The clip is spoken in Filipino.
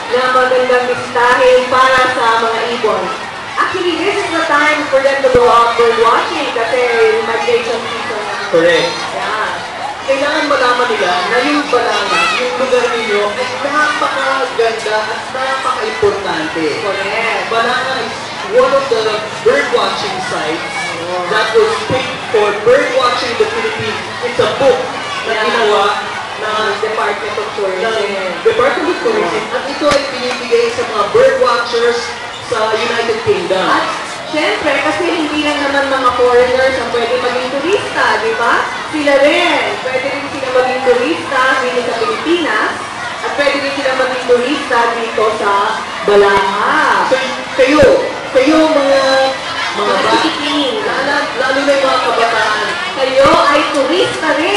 na magandang listahin para sa mga ibon. Actually, this is the time for them to go out bird watching kasi migration season na. Correct. Yeah. Kailangan malaman nila na yung balanga, yung lugar ninyo ay napakaganda at napaka-importante. Correct. Balanga is one of the bird watching sites that was picked for bird watching in the Philippines. It's a book na ginawa ng Department of Tourism. At ito ay binibigay sa mga bird watchers sa United Kingdom. At syempre, kasi hindi lang naman mga foreigners ang pwede maging turista, di ba? Sila rin. Pwede rin sila maging turista dito sa Pilipinas at pwede rin sila maging turista dito sa Balanga. So, kayo mga bata, Pilipino, lalo na yung mga kabataan, kayo ay turista rin.